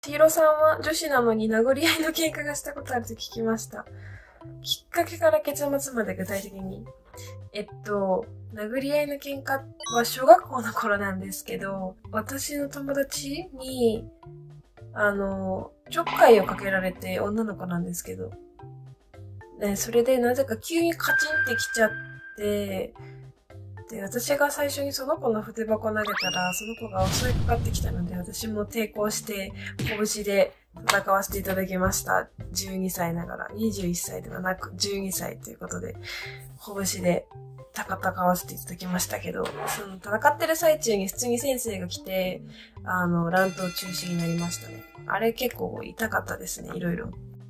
千尋さんは女子なのに殴り合いの喧嘩がしたことあると聞きました。きっかけから結末まで具体的に。殴り合いの喧嘩は小学校の頃なんですけど、私の友達に、ちょっかいをかけられて、女の子なんですけど、ね、それでなぜか急にカチンってきちゃって、で、私が最初にその子の筆箱投げたら、その子が襲いかかってきたので、私も抵抗して、拳で戦わせていただきました。12歳ながら。21歳ではなく、12歳ということで、拳で戦わせていただきましたけど、その戦ってる最中に普通に先生が来て、乱闘中止になりましたね。あれ結構痛かったですね、いろいろ。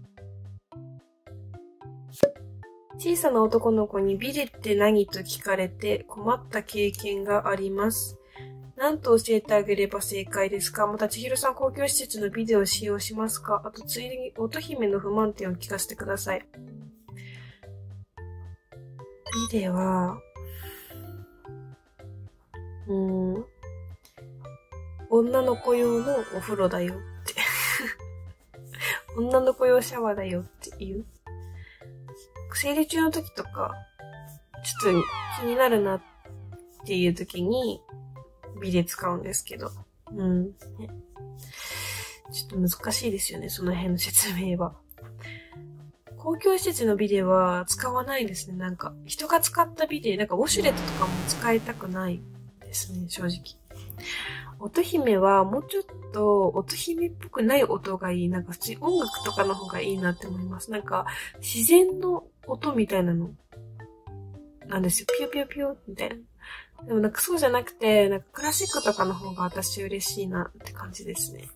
小さな男の子にビデって何と聞かれて困った経験があります。何と教えてあげれば正解ですか？また、千尋さん公共施設のビデを使用しますか？あと、ついでに乙姫の不満点を聞かせてください。ビデは、女の子用のお風呂だよって女の子用シャワーだよって言う。生理中の時とか、ちょっと気になるなっていう時に、ビデ使うんですけど。ね、ちょっと難しいですよね、その辺の説明は。公共施設のビデは使わないですね。なんか、人が使ったビデ、なんかウォシュレットとかも使いたくないですね、正直。乙姫はもうちょっと乙姫っぽくない音がいい。なんか普通に音楽とかの方がいいなって思います。なんか、自然の音みたいなのなんですよ。ピヨピヨピヨみたいな。でもなんかそうじゃなくて、なんかクラシックとかの方が私嬉しいなって感じですね。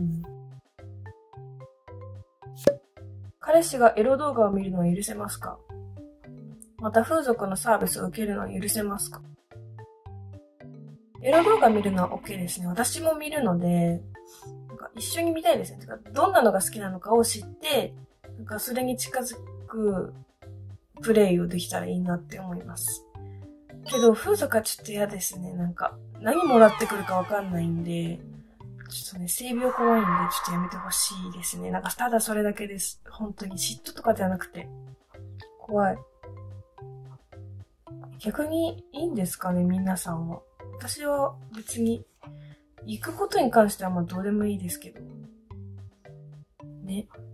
彼氏がエロ動画を見るのを許せますか？また風俗のサービスを受けるのを許せますか？エロ動画見るのは OK ですね。私も見るので、なんか一緒に見たいですね。どんなのが好きなのかを知って、なんかそれに近づくプレイをできたらいいなって思います。けど、風俗はちょっと嫌ですね。なんか、何もらってくるかわかんないんで、ちょっとね、性病怖いんで、ちょっとやめてほしいですね。なんか、ただそれだけです。本当に嫉妬とかじゃなくて。怖い。逆にいいんですかね、皆さんは。私は別に、行くことに関してはまあどうでもいいですけど。ね。